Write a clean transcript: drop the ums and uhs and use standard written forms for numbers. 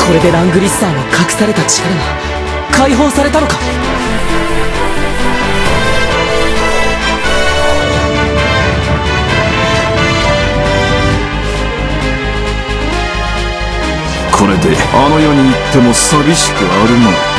これでラングリッサーの隠された力が解放されたのか。 これであの世に行っても寂しくあるまい。